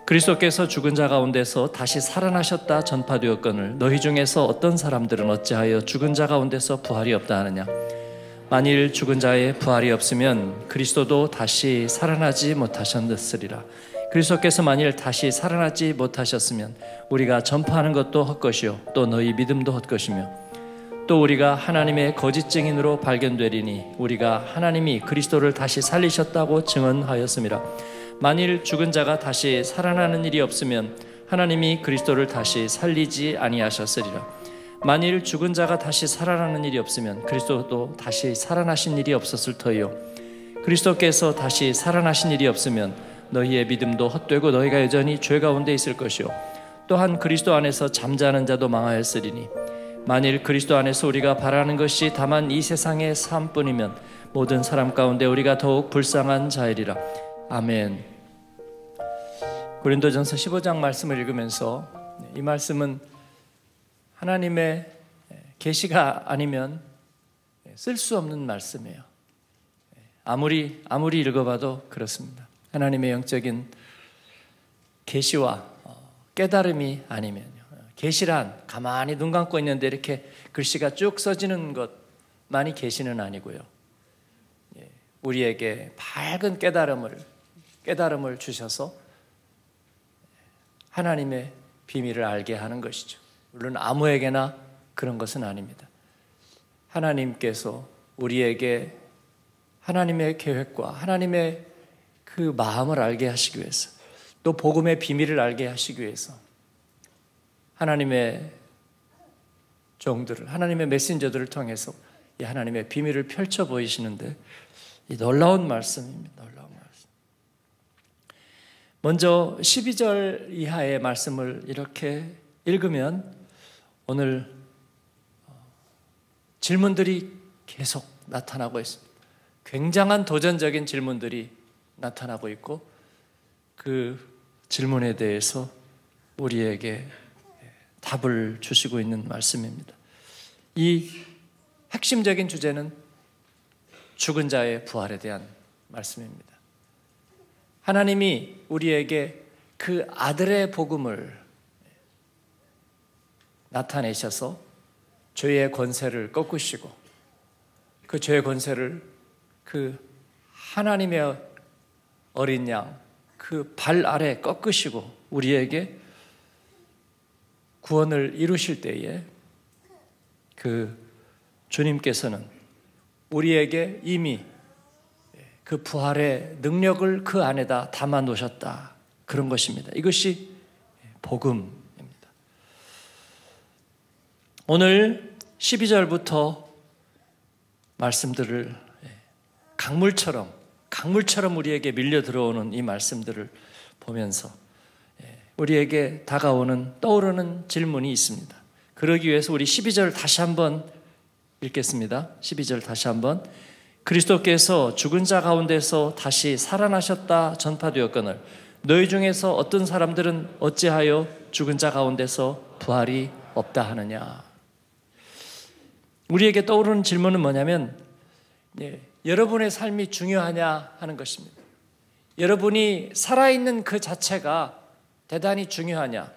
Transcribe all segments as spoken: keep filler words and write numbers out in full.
그리스도께서 죽은 자 가운데서 다시 살아나셨다 전파되었거늘 너희 중에서 어떤 사람들은 어찌하여 죽은 자 가운데서 부활이 없다 하느냐. 만일 죽은 자의 부활이 없으면 그리스도도 다시 살아나지 못하셨으리라. 그리스도께서 만일 다시 살아나지 못하셨으면 우리가 전파하는 것도 헛것이요 또 너희 믿음도 헛것이며 또 우리가 하나님의 거짓 증인으로 발견되리니 우리가 하나님이 그리스도를 다시 살리셨다고 증언하였음이라. 만일 죽은 자가 다시 살아나는 일이 없으면 하나님이 그리스도를 다시 살리지 아니하셨으리라. 만일 죽은 자가 다시 살아나는 일이 없으면 그리스도도 다시 살아나신 일이 없었을 터이요 그리스도께서 다시 살아나신 일이 없으면 너희의 믿음도 헛되고 너희가 여전히 죄 가운데 있을 것이요 또한 그리스도 안에서 잠자는 자도 망하였으리니 만일 그리스도 안에서 우리가 바라는 것이 다만 이 세상의 삶뿐이면 모든 사람 가운데 우리가 더욱 불쌍한 자이리라. 아멘. 고린도전서 십오 장 말씀을 읽으면서 이 말씀은 하나님의 계시가 아니면 쓸 수 없는 말씀이에요. 아무리 아무리 읽어봐도 그렇습니다. 하나님의 영적인 계시와 깨달음이 아니면요. 계시란 가만히 눈 감고 있는데 이렇게 글씨가 쭉 써지는 것만이 계시는 아니고요. 우리에게 밝은 깨달음을 깨달음을 주셔서 하나님의 비밀을 알게 하는 것이죠. 물론 아무에게나 그런 것은 아닙니다. 하나님께서 우리에게 하나님의 계획과 하나님의 그 마음을 알게 하시기 위해서 또 복음의 비밀을 알게 하시기 위해서 하나님의 종들을 하나님의 메신저들을 통해서 이 하나님의 비밀을 펼쳐 보이시는데 이 놀라운 말씀입니다. 놀라운 말씀. 먼저 십이 절 이하의 말씀을 이렇게 읽으면 오늘 질문들이 계속 나타나고 있습니다. 굉장한 도전적인 질문들이 나타나고 있고 그 질문에 대해서 우리에게 답을 주시고 있는 말씀입니다. 이 핵심적인 주제는 죽은 자의 부활에 대한 말씀입니다. 하나님이 우리에게 그 아들의 복음을 나타내셔서 죄의 권세를 꺾으시고 그 죄의 권세를 그 하나님의 어린 양 그 발 아래 꺾으시고 우리에게 구원을 이루실 때에 그 주님께서는 우리에게 이미 그 부활의 능력을 그 안에다 담아 놓으셨다. 그런 것입니다. 이것이 복음입니다. 오늘 십이 절부터 말씀들을 강물처럼 강물처럼 우리에게 밀려 들어오는 이 말씀들을 보면서 우리에게 다가오는 떠오르는 질문이 있습니다. 그러기 위해서 우리 십이 절 다시 한번 읽겠습니다. 십이 절 다시 한번. 그리스도께서 죽은 자 가운데서 다시 살아나셨다 전파되었거늘 너희 중에서 어떤 사람들은 어찌하여 죽은 자 가운데서 부활이 없다 하느냐. 우리에게 떠오르는 질문은 뭐냐면 예, 여러분의 삶이 중요하냐 하는 것입니다. 여러분이 살아있는 그 자체가 대단히 중요하냐.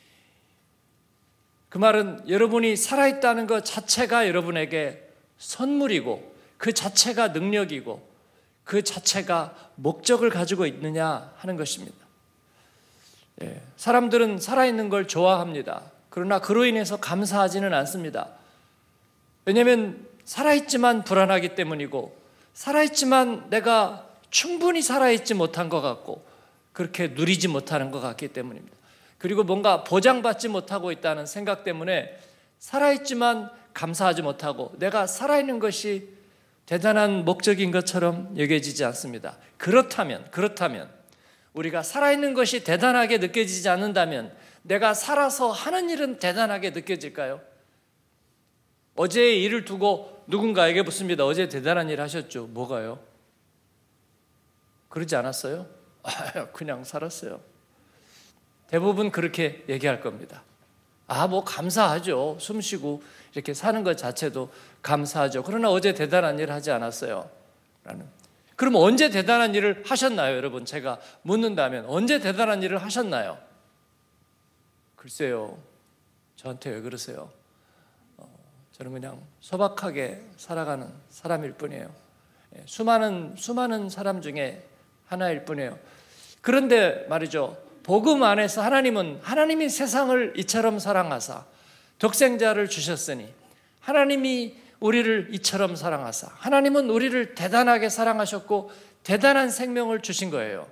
그 말은 여러분이 살아있다는 것 자체가 여러분에게 선물이고 그 자체가 능력이고 그 자체가 목적을 가지고 있느냐 하는 것입니다. 예, 사람들은 살아있는 걸 좋아합니다. 그러나 그로 인해서 감사하지는 않습니다. 왜냐하면 살아있지만 불안하기 때문이고 살아있지만 내가 충분히 살아있지 못한 것 같고 그렇게 누리지 못하는 것 같기 때문입니다. 그리고 뭔가 보장받지 못하고 있다는 생각 때문에 살아있지만 감사하지 못하고 내가 살아있는 것이 대단한 목적인 것처럼 여겨지지 않습니다. 그렇다면 그렇다면 우리가 살아있는 것이 대단하게 느껴지지 않는다면 내가 살아서 하는 일은 대단하게 느껴질까요? 어제의 일을 두고 누군가에게 묻습니다. 어제 대단한 일 하셨죠? 뭐가요? 그러지 않았어요? 그냥 살았어요. 대부분 그렇게 얘기할 겁니다. 아, 뭐 감사하죠. 숨 쉬고 이렇게 사는 것 자체도 감사하죠. 그러나 어제 대단한 일 하지 않았어요. 라는. 그럼 언제 대단한 일을 하셨나요, 여러분? 제가 묻는다면 언제 대단한 일을 하셨나요? 글쎄요, 저한테 왜 그러세요? 어, 저는 그냥 소박하게 살아가는 사람일 뿐이에요. 예, 수많은 수많은 사람 중에 하나일 뿐이에요. 그런데 말이죠, 복음 안에서 하나님은 하나님이 세상을 이처럼 사랑하사 독생자를 주셨으니, 하나님이 우리를 이처럼 사랑하사, 하나님은 우리를 대단하게 사랑하셨고 대단한 생명을 주신 거예요.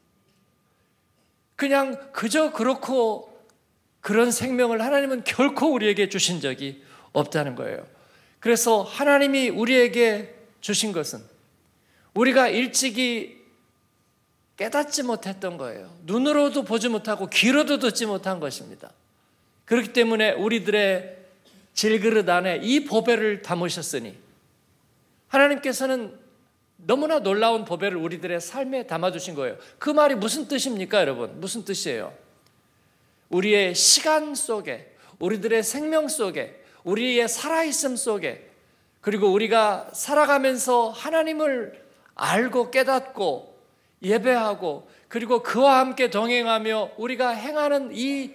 그냥 그저 그렇고 그런 생명을 하나님은 결코 우리에게 주신 적이 없다는 거예요. 그래서 하나님이 우리에게 주신 것은 우리가 일찍이 깨닫지 못했던 거예요. 눈으로도 보지 못하고 귀로도 듣지 못한 것입니다. 그렇기 때문에 우리들의 질그릇 안에 이 보배를 담으셨으니, 하나님께서는 너무나 놀라운 보배를 우리들의 삶에 담아두신 거예요. 그 말이 무슨 뜻입니까, 여러분? 무슨 뜻이에요? 우리의 시간 속에, 우리들의 생명 속에, 우리의 살아있음 속에, 그리고 우리가 살아가면서 하나님을 알고 깨닫고 예배하고, 그리고 그와 함께 동행하며 우리가 행하는 이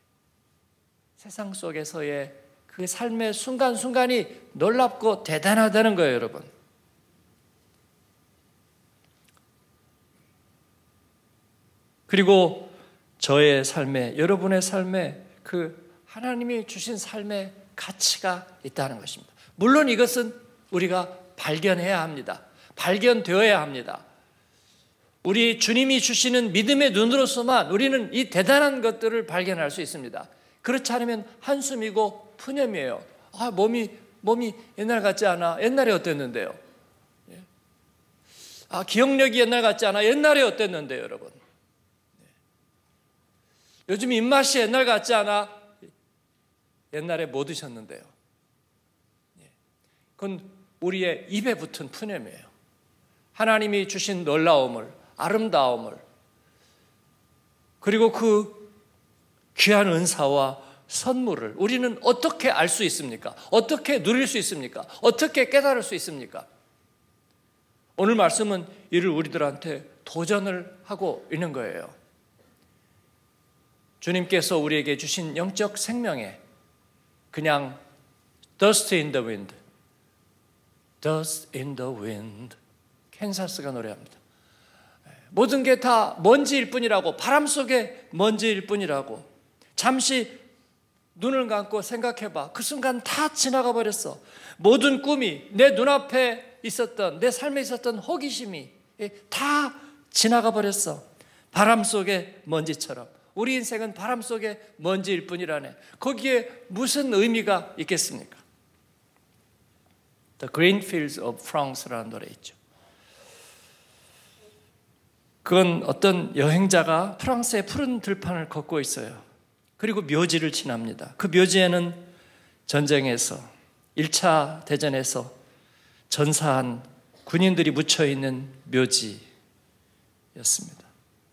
세상 속에서의 그 삶의 순간순간이 놀랍고 대단하다는 거예요, 여러분. 그리고 저의 삶에, 여러분의 삶에 그 하나님이 주신 삶의 가치가 있다는 것입니다. 물론 이것은 우리가 발견해야 합니다. 발견되어야 합니다. 우리 주님이 주시는 믿음의 눈으로서만 우리는 이 대단한 것들을 발견할 수 있습니다. 그렇지 않으면 한숨이고 푸념이에요. 아, 몸이 몸이 옛날 같지 않아. 옛날에 어땠는데요? 아, 기억력이 옛날 같지 않아. 옛날에 어땠는데요, 여러분? 요즘 입맛이 옛날 같지 않아. 옛날에 뭐 드셨는데요? 그건 우리의 입에 붙은 푸념이에요. 하나님이 주신 놀라움을, 아름다움을, 그리고 그 귀한 은사와 선물을 우리는 어떻게 알 수 있습니까? 어떻게 누릴 수 있습니까? 어떻게 깨달을 수 있습니까? 오늘 말씀은 이를 우리들한테 도전을 하고 있는 거예요. 주님께서 우리에게 주신 영적 생명에 그냥 dust in the wind, dust in the wind, 캔사스가 노래합니다. 모든 게 다 먼지일 뿐이라고, 바람 속에 먼지일 뿐이라고. 잠시 눈을 감고 생각해봐. 그 순간 다 지나가 버렸어. 모든 꿈이, 내 눈앞에 있었던, 내 삶에 있었던 호기심이 다 지나가 버렸어. 바람 속의 먼지처럼. 우리 인생은 바람 속의 먼지일 뿐이라네. 거기에 무슨 의미가 있겠습니까? The Green Fields of France라는 노래 있죠. 그건 어떤 여행자가 프랑스의 푸른 들판을 걷고 있어요. 그리고 묘지를 지납니다. 그 묘지에는 전쟁에서, 일 차 대전에서 전사한 군인들이 묻혀있는 묘지였습니다.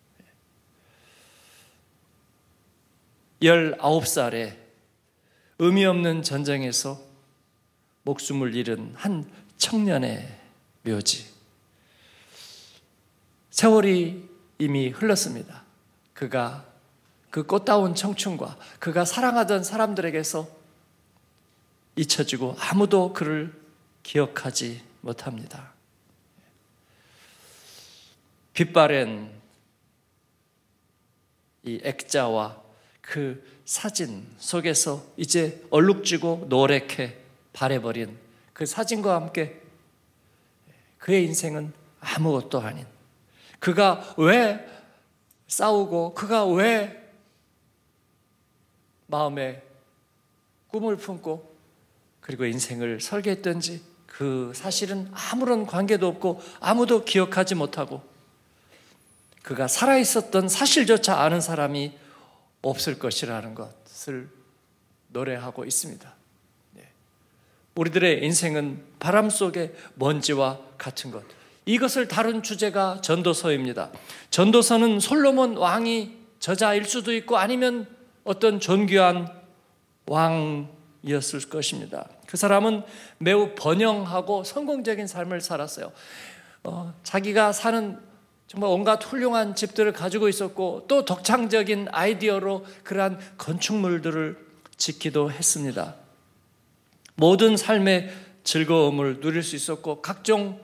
열아홉 살에 의미 없는 전쟁에서 목숨을 잃은 한 청년의 묘지. 세월이 이미 흘렀습니다. 그가 그 꽃다운 청춘과 그가 사랑하던 사람들에게서 잊혀지고 아무도 그를 기억하지 못합니다. 빛바랜 이 액자와 그 사진 속에서 이제 얼룩지고 노랗게 바래버린 그 사진과 함께 그의 인생은 아무것도 아닌, 그가 왜 싸우고 그가 왜 마음에 꿈을 품고 그리고 인생을 설계했던지 그 사실은 아무런 관계도 없고 아무도 기억하지 못하고 그가 살아있었던 사실조차 아는 사람이 없을 것이라는 것을 노래하고 있습니다. 우리들의 인생은 바람 속의 먼지와 같은 것. 이것을 다룬 주제가 전도서입니다. 전도서는 솔로몬 왕이 저자일 수도 있고 아니면 어떤 존귀한 왕이었을 것입니다. 그 사람은 매우 번영하고 성공적인 삶을 살았어요. 어, 자기가 사는 정말 온갖 훌륭한 집들을 가지고 있었고 또 독창적인 아이디어로 그러한 건축물들을 짓기도 했습니다. 모든 삶의 즐거움을 누릴 수 있었고 각종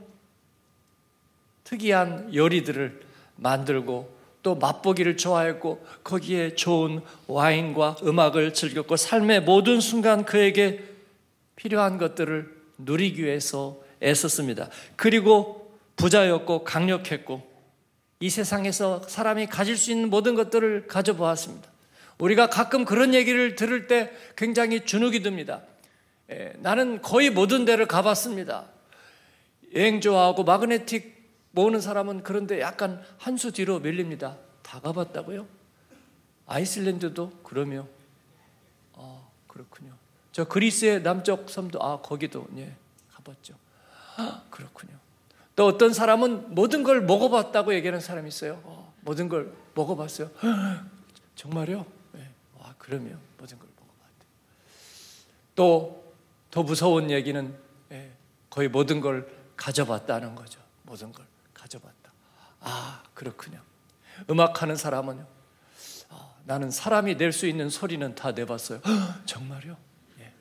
특이한 요리들을 만들고 또 맛보기를 좋아했고 거기에 좋은 와인과 음악을 즐겼고 삶의 모든 순간 그에게 필요한 것들을 누리기 위해서 애썼습니다. 그리고 부자였고 강력했고 이 세상에서 사람이 가질 수 있는 모든 것들을 가져보았습니다. 우리가 가끔 그런 얘기를 들을 때 굉장히 주눅이 듭니다. 예, 나는 거의 모든 데를 가봤습니다. 여행 좋아하고 마그네틱 모으는 사람은 그런데 약간 한 수 뒤로 밀립니다. 다 가봤다고요? 아이슬란드도 그러며 아 그렇군요. 저 그리스의 남쪽 섬도 아 거기도 예 가봤죠. 아, 그렇군요. 또 어떤 사람은 모든 걸 먹어봤다고 얘기하는 사람이 있어요. 어, 모든 걸 먹어봤어요. 정말요? 네. 와 그러면 모든 걸 먹어봤대요. 또 더 무서운 얘기는 예, 거의 모든 걸 가져봤다는 거죠. 모든 걸 가져봤다. 아 그렇군요. 음악하는 사람은요. 아, 나는 사람이 낼 수 있는 소리는 다 내봤어요. 정말요? 예.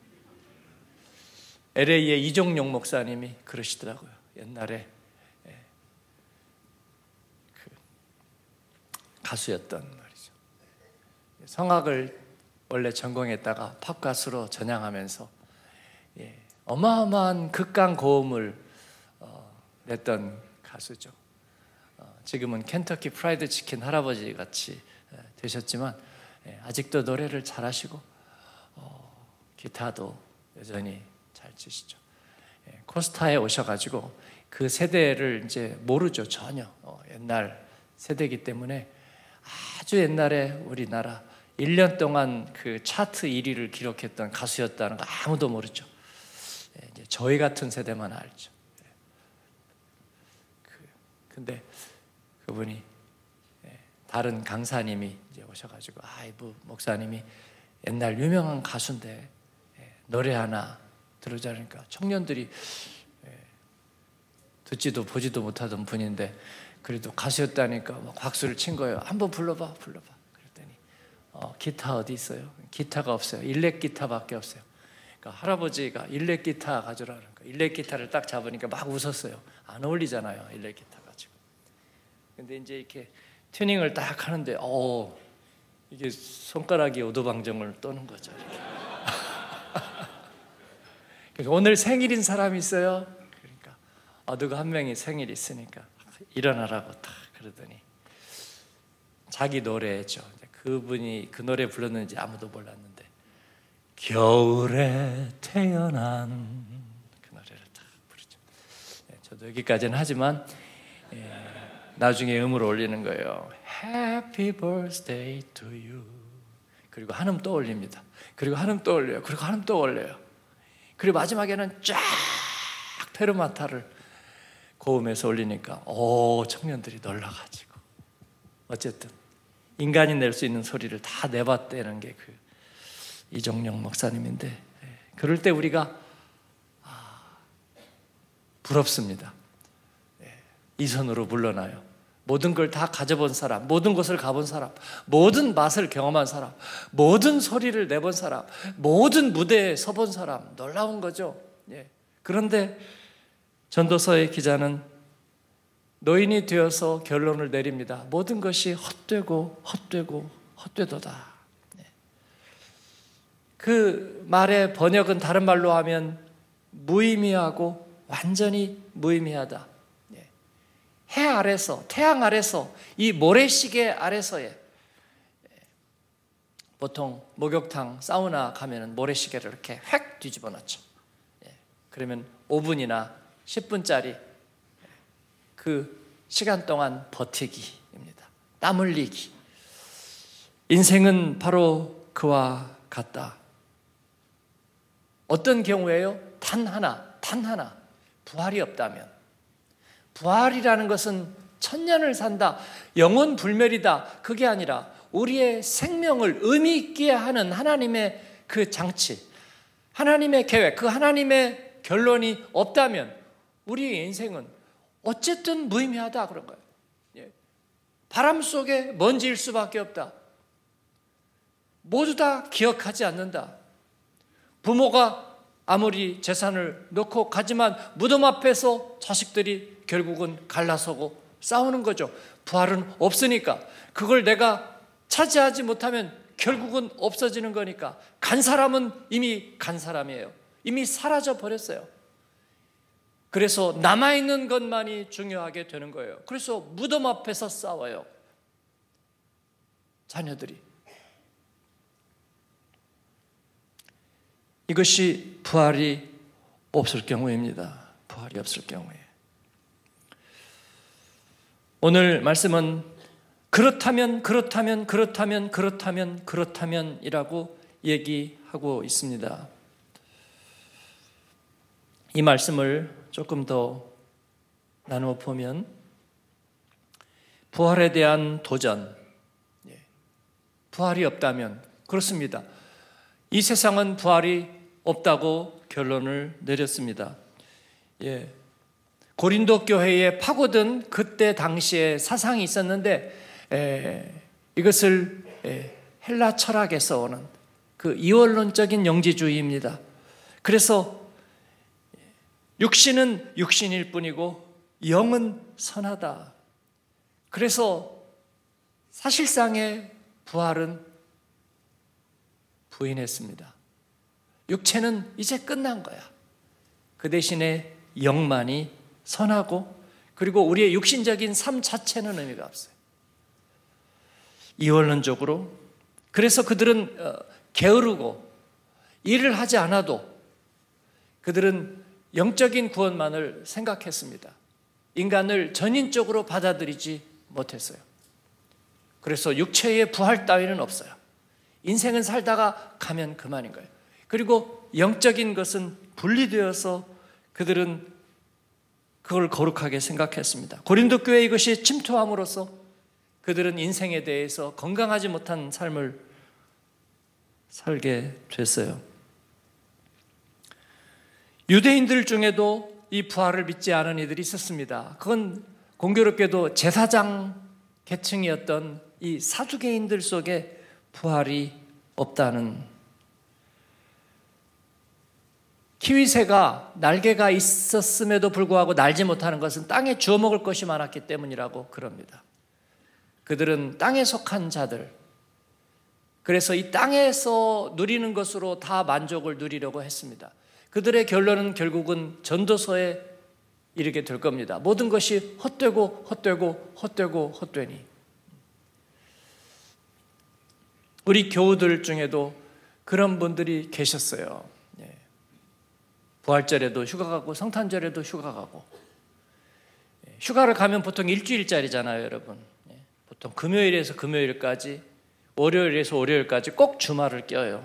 엘에이의 이종용 목사님이 그러시더라고요. 옛날에 예. 그 가수였던 말이죠. 성악을 원래 전공했다가 팝 가수로 전향하면서 예. 어마어마한 극강 고음을 어, 냈던 가수죠. 어, 지금은 켄터키 프라이드 치킨 할아버지 같이 예, 되셨지만 예, 아직도 노래를 잘하시고 어, 기타도 여전히 잘 치시죠. 예, 코스타에 오셔가지고 그 세대를 이제 모르죠 전혀. 어, 옛날 세대이기 때문에 아주 옛날에 우리나라 일 년 동안 그 차트 일 위를 기록했던 가수였다는 거 아무도 모르죠. 예, 이제 저희 같은 세대만 알죠. 근데 그분이 다른 강사님이 이제 오셔가지고 아이고 목사님이 옛날 유명한 가수인데 노래 하나 들어주니까 청년들이 듣지도 보지도 못하던 분인데 그래도 가수였다니까 막 박수를 친 거예요. 한번 불러봐 불러봐 그랬더니 어, 기타 어디 있어요? 기타가 없어요. 일렉 기타밖에 없어요. 그러니까 할아버지가 일렉 기타 가져라 그러니까 일렉 기타를 딱 잡으니까 막 웃었어요. 안 어울리잖아요 일렉 기타. 근데 이제 이렇게 튜닝을 딱 하는데, 어, 이게 손가락이 오도방정을 떠는 거죠. 이렇게. 그러니까 오늘 생일인 사람이 있어요. 그러니까 아, 누가 한 명이 생일 있으니까 일어나라고 딱 그러더니 자기 노래죠. 그분이 그 노래 불렀는지 아무도 몰랐는데 겨울에 태어난 그 노래를 딱 부르죠. 저도 여기까지는 하지만. 예. 나중에 음을 올리는 거예요. Happy birthday to you. 그리고 한음 또 올립니다. 그리고 한음 또 올려요. 그리고 한음 또 올려요. 그리고 마지막에는 쫙 페르마타를 고음에서 올리니까 오 청년들이 놀라가지고 어쨌든 인간이 낼 수 있는 소리를 다 내봤다는 게 그 이종용 목사님인데 그럴 때 우리가 아, 부럽습니다. 이 손으로 물러나요. 모든 걸 다 가져본 사람, 모든 곳을 가본 사람, 모든 맛을 경험한 사람, 모든 소리를 내본 사람, 모든 무대에 서본 사람, 놀라운 거죠. 예. 그런데 전도서의 기자는 노인이 되어서 결론을 내립니다. 모든 것이 헛되고 헛되고 헛되도다. 예. 그 말의 번역은 다른 말로 하면 무의미하고 완전히 무의미하다. 해 아래서, 태양 아래서, 이 모래시계 아래서의 보통 목욕탕, 사우나 가면은 모래시계를 이렇게 획 뒤집어 놓죠. 그러면 오 분이나 십 분짜리 그 시간 동안 버티기입니다. 땀 흘리기. 인생은 바로 그와 같다. 어떤 경우에요? 단 하나, 단 하나 부활이 없다면 부활이라는 것은 천년을 산다, 영원 불멸이다 그게 아니라 우리의 생명을 의미 있게 하는 하나님의 그 장치, 하나님의 계획, 그 하나님의 결론이 없다면 우리의 인생은 어쨌든 무의미하다 그런 거예요. 예. 바람 속에 먼지일 수밖에 없다. 모두 다 기억하지 않는다. 부모가 아무리 재산을 넣고 가지만 무덤 앞에서 자식들이 결국은 갈라서고 싸우는 거죠. 부활은 없으니까. 그걸 내가 차지하지 못하면 결국은 없어지는 거니까. 간 사람은 이미 간 사람이에요. 이미 사라져 버렸어요. 그래서 남아있는 것만이 중요하게 되는 거예요. 그래서 무덤 앞에서 싸워요. 자녀들이. 이것이 부활이 없을 경우입니다. 부활이 없을 경우에. 오늘 말씀은 그렇다면 그렇다면 그렇다면 그렇다면 그렇다면이라고 얘기하고 있습니다. 이 말씀을 조금 더 나누어 보면 부활에 대한 도전, 부활이 없다면 그렇습니다. 이 세상은 부활이 없다고 결론을 내렸습니다. 예. 고린도 교회에 파고든 그때 당시에 사상이 있었는데 에, 이것을 에, 헬라 철학에서 오는 그 이원론적인 영지주의입니다. 그래서 육신은 육신일 뿐이고 영은 선하다. 그래서 사실상의 부활은 부인했습니다. 육체는 이제 끝난 거야. 그 대신에 영만이 선하고 그리고 우리의 육신적인 삶 자체는 의미가 없어요. 이원론적으로. 그래서 그들은 게으르고 일을 하지 않아도 그들은 영적인 구원만을 생각했습니다. 인간을 전인적으로 받아들이지 못했어요. 그래서 육체의 부활 따위는 없어요. 인생은 살다가 가면 그만인 거예요. 그리고 영적인 것은 분리되어서 그들은 그걸 거룩하게 생각했습니다. 고린도 교회에 이것이 침투함으로써 그들은 인생에 대해서 건강하지 못한 삶을 살게 됐어요. 유대인들 중에도 이 부활을 믿지 않은 이들이 있었습니다. 그건 공교롭게도 제사장 계층이었던 이 사두개인들 속에 부활이 없다는. 키위새가 날개가 있었음에도 불구하고 날지 못하는 것은 땅에 주워 먹을 것이 많았기 때문이라고 그럽니다. 그들은 땅에 속한 자들, 그래서 이 땅에서 누리는 것으로 다 만족을 누리려고 했습니다. 그들의 결론은 결국은 전도서에 이르게 될 겁니다. 모든 것이 헛되고 헛되고 헛되고 헛되니. 우리 교우들 중에도 그런 분들이 계셨어요. 부활절에도 휴가 가고 성탄절에도 휴가 가고. 휴가를 가면 보통 일주일짜리잖아요, 여러분. 보통 금요일에서 금요일까지, 월요일에서 월요일까지 꼭 주말을 껴요.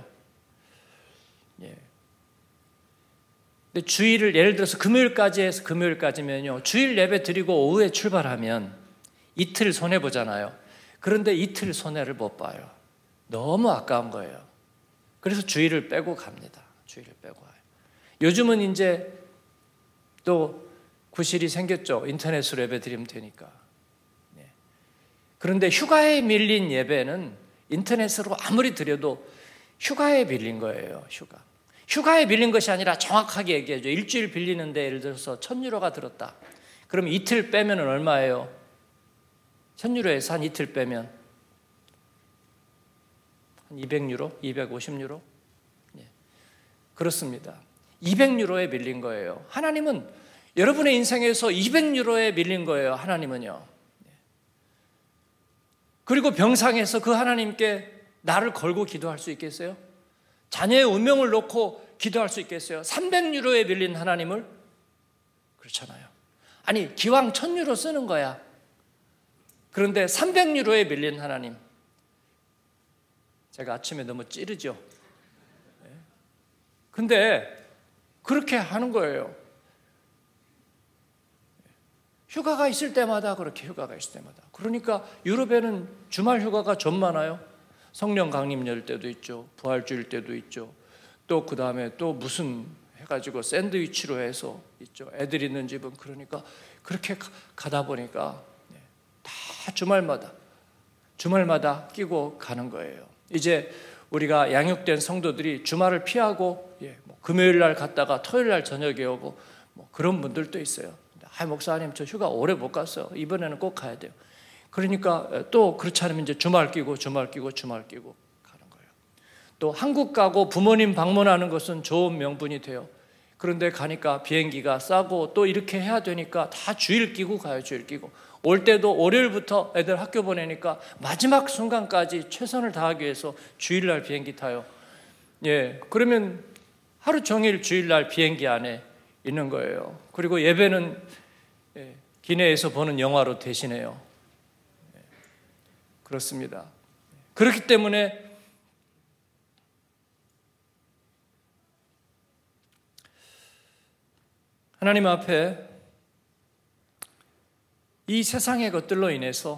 근데 주일을 예를 들어서 금요일까지 해서 금요일까지면요, 주일 예배 드리고 오후에 출발하면 이틀 손해 보잖아요. 그런데 이틀 손해를 못 봐요. 너무 아까운 거예요. 그래서 주일을 빼고 갑니다. 주일을 빼고 와요. 요즘은 이제 또 구실이 생겼죠. 인터넷으로 예배 드리면 되니까. 네. 그런데 휴가에 밀린 예배는 인터넷으로 아무리 드려도 휴가에 밀린 거예요. 휴가. 휴가에 밀린 것이 아니라 정확하게 얘기해줘. 일주일 빌리는데 예를 들어서 천 유로가 들었다. 그럼 이틀 빼면 얼마예요? 천 유로에서 한 이틀 빼면 한 이백 유로? 이백오십 유로? 네. 그렇습니다. 이백 유로에 밀린 거예요. 하나님은 여러분의 인생에서 이백 유로에 밀린 거예요. 하나님은요. 그리고 병상에서 그 하나님께 나를 걸고 기도할 수 있겠어요? 자녀의 운명을 놓고 기도할 수 있겠어요? 삼백 유로에 밀린 하나님을? 그렇잖아요. 아니 기왕 천 유로 쓰는 거야. 그런데 삼백 유로에 밀린 하나님. 제가 아침에 너무 찌르죠. 근데 그렇게 하는 거예요. 휴가가 있을 때마다 그렇게 휴가가 있을 때마다. 그러니까 유럽에는 주말 휴가가 좀 많아요. 성령 강림 열 때도 있죠. 부활주일 때도 있죠. 또 그 다음에 또 무슨 해가지고 샌드위치로 해서 있죠. 애들 있는 집은 그러니까 그렇게 가다 보니까 다 주말마다 주말마다 끼고 가는 거예요. 이제 우리가 양육된 성도들이 주말을 피하고 예, 뭐 금요일 날 갔다가 토요일 날 저녁에 오고 뭐 그런 분들도 있어요. 아, 목사님 저 휴가 오래 못 갔어요. 이번에는 꼭 가야 돼요. 그러니까 또 그렇지 않으면 이제 주말 끼고 주말 끼고 주말 끼고 가는 거예요. 또 한국 가고 부모님 방문하는 것은 좋은 명분이 돼요. 그런데 가니까 비행기가 싸고 또 이렇게 해야 되니까 다 주일 끼고 가요. 주일 끼고 올 때도 월요일부터 애들 학교 보내니까 마지막 순간까지 최선을 다하기 위해서 주일날 비행기 타요. 예, 그러면 하루 종일 주일날 비행기 안에 있는 거예요. 그리고 예배는 예, 기내에서 보는 영화로 대신해요. 예, 그렇습니다. 그렇기 때문에 하나님 앞에 이 세상의 것들로 인해서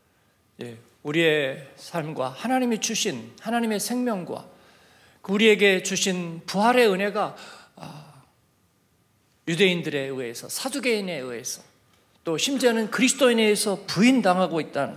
우리의 삶과 하나님이 주신 하나님의 생명과 우리에게 주신 부활의 은혜가 유대인들에 의해서 사두개인에 의해서 또 심지어는 그리스도인에 의해서 부인당하고 있다는,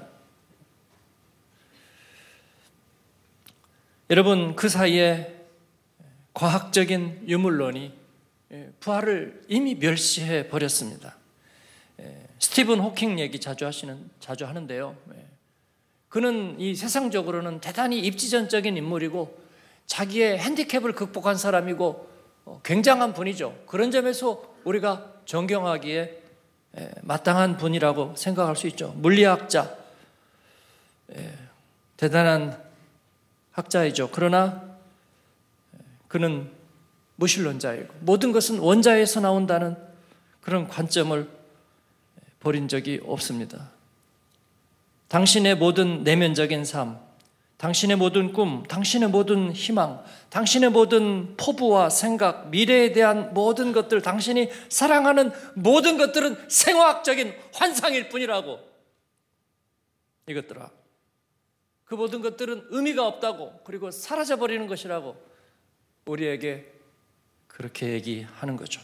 여러분 그 사이에 과학적인 유물론이 부활을 이미 멸시해 버렸습니다. 스티븐 호킹 얘기 자주 하시는 자주 하는데요. 그는 이 세상적으로는 대단히 입지전적인 인물이고 자기의 핸디캡을 극복한 사람이고 굉장한 분이죠. 그런 점에서 우리가 존경하기에 마땅한 분이라고 생각할 수 있죠. 물리학자, 대단한 학자이죠. 그러나 그는 무신론자이고 모든 것은 원자에서 나온다는 그런 관점을 버린 적이 없습니다. 당신의 모든 내면적인 삶, 당신의 모든 꿈, 당신의 모든 희망, 당신의 모든 포부와 생각, 미래에 대한 모든 것들, 당신이 사랑하는 모든 것들은 생화학적인 환상일 뿐이라고. 이것들아, 그 모든 것들은 의미가 없다고, 그리고 사라져버리는 것이라고 우리에게 그렇게 얘기하는 거죠.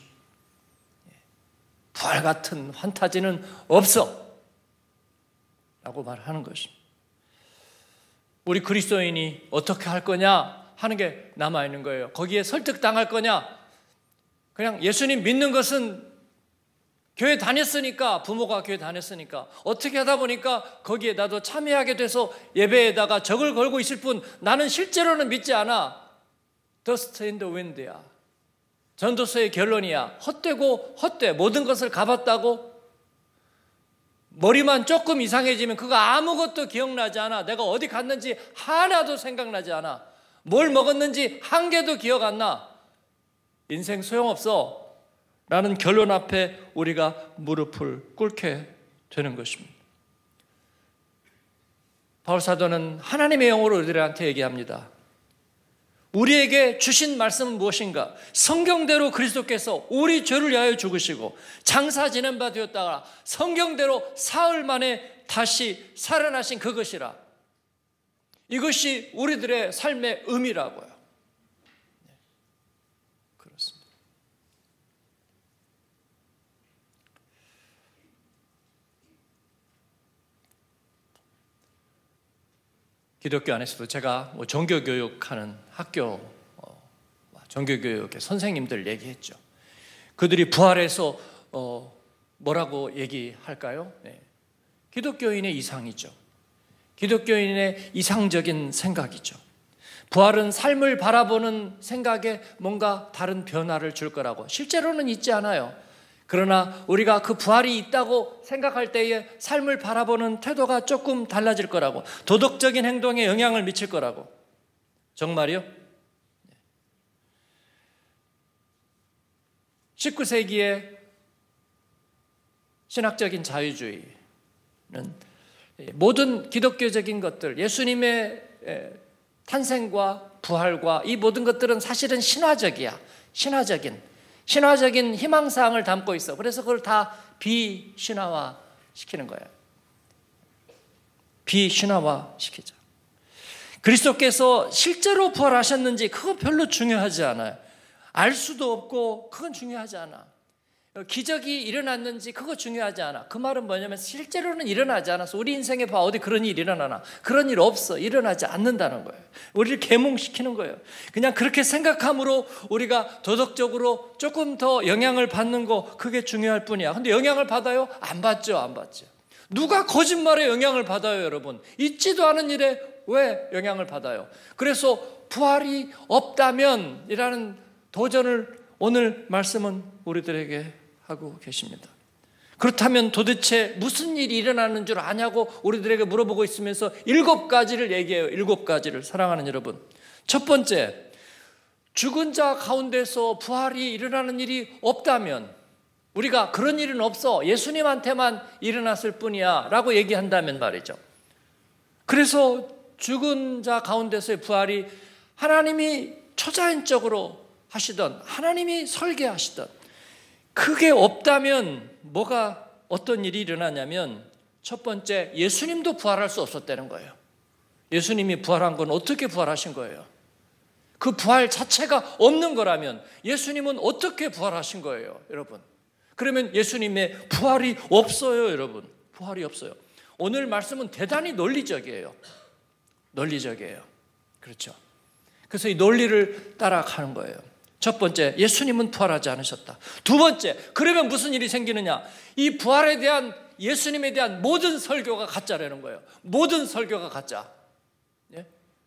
부활 같은 환타지는 없어 라고 말하는 것입니다. 우리 그리스도인이 어떻게 할 거냐 하는 게 남아있는 거예요. 거기에 설득당할 거냐, 그냥 예수님 믿는 것은 교회 다녔으니까, 부모가 교회 다녔으니까 어떻게 하다 보니까 거기에 나도 참여하게 돼서 예배에다가 적을 걸고 있을 뿐 나는 실제로는 믿지 않아. Dust in the wind야. 전도서의 결론이야. 헛되고 헛돼. 모든 것을 가봤다고 머리만 조금 이상해지면 그거 아무것도 기억나지 않아. 내가 어디 갔는지 하나도 생각나지 않아. 뭘 먹었는지 한 개도 기억 안 나. 인생 소용없어 라는 결론 앞에 우리가 무릎을 꿇게 되는 것입니다. 바울사도는 하나님의 영으로 우리들한테 얘기합니다. 우리에게 주신 말씀은 무엇인가? 성경대로 그리스도께서 우리 죄를 위하여 죽으시고 장사 지낸 바 되었다가 성경대로 사흘 만에 다시 살아나신 그것이라. 이것이 우리들의 삶의 의미라고요. 네, 그렇습니다. 기독교 안에서도 제가 뭐 종교교육하는 학교, 어, 종교교육의 선생님들 얘기했죠. 그들이 부활해서 어, 뭐라고 얘기할까요? 네. 기독교인의 이상이죠. 기독교인의 이상적인 생각이죠. 부활은 삶을 바라보는 생각에 뭔가 다른 변화를 줄 거라고. 실제로는 있지 않아요. 그러나 우리가 그 부활이 있다고 생각할 때에 삶을 바라보는 태도가 조금 달라질 거라고. 도덕적인 행동에 영향을 미칠 거라고. 정말이요? 십구 세기의 신학적인 자유주의는 모든 기독교적인 것들, 예수님의 탄생과 부활과 이 모든 것들은 사실은 신화적이야. 신화적인 신화적인 희망사항을 담고 있어. 그래서 그걸 다 비신화화 시키는 거예요. 비신화화 시키죠. 그리스도께서 실제로 부활하셨는지 그거 별로 중요하지 않아요. 알 수도 없고 그건 중요하지 않아. 기적이 일어났는지 그거 중요하지 않아. 그 말은 뭐냐면 실제로는 일어나지 않아서 우리 인생에 봐 어디 그런 일이 일어나나. 그런 일 없어. 일어나지 않는다는 거예요. 우리를 계몽시키는 거예요. 그냥 그렇게 생각함으로 우리가 도덕적으로 조금 더 영향을 받는 거 그게 중요할 뿐이야. 근데 영향을 받아요? 안 받죠. 안 받죠. 누가 거짓말에 영향을 받아요, 여러분? 있지도 않은 일에 왜 영향을 받아요? 그래서 부활이 없다면 이라는 도전을 오늘 말씀은 우리들에게 하고 계십니다. 그렇다면 도대체 무슨 일이 일어나는 줄 아냐고 우리들에게 물어보고 있으면서 일곱 가지를 얘기해요. 일곱 가지를. 사랑하는 여러분, 첫 번째, 죽은 자 가운데서 부활이 일어나는 일이 없다면, 우리가 그런 일은 없어, 예수님한테만 일어났을 뿐이야 라고 얘기한다면 말이죠. 그래서 죽은 자 가운데서의 부활이 하나님이 초자연적으로 하시던, 하나님이 설계하시던 그게 없다면 뭐가 어떤 일이 일어나냐면, 첫 번째, 예수님도 부활할 수 없었다는 거예요. 예수님이 부활한 건 어떻게 부활하신 거예요? 그 부활 자체가 없는 거라면 예수님은 어떻게 부활하신 거예요, 여러분? 그러면 예수님의 부활이 없어요, 여러분. 부활이 없어요. 오늘 말씀은 대단히 논리적이에요. 논리적이에요. 그렇죠. 그래서 이 논리를 따라가는 거예요. 첫 번째, 예수님은 부활하지 않으셨다. 두 번째, 그러면 무슨 일이 생기느냐? 이 부활에 대한, 예수님에 대한 모든 설교가 가짜라는 거예요. 모든 설교가 가짜. 예?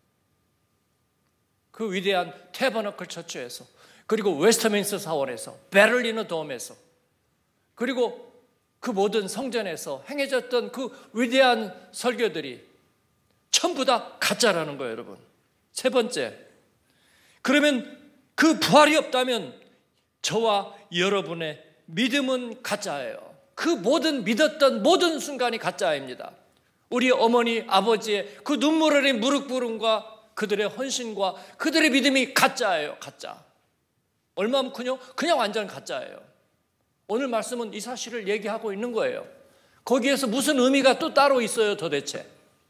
그 위대한 태버너클 처치에서, 그리고 웨스트민스터 사원에서, 베를리너 돔에서, 그리고 그 모든 성전에서 행해졌던 그 위대한 설교들이 전부 다 가짜라는 거예요, 여러분. 세 번째, 그러면 그 부활이 없다면 저와 여러분의 믿음은 가짜예요. 그 모든 믿었던 모든 순간이 가짜입니다. 우리 어머니, 아버지의 그 눈물 흘린 무릎 꿇음과 그들의 헌신과 그들의 믿음이 가짜예요. 가짜. 얼마만큼요? 그냥 완전 가짜예요. 오늘 말씀은 이 사실을 얘기하고 있는 거예요. 거기에서 무슨 의미가 또 따로 있어요, 도대체?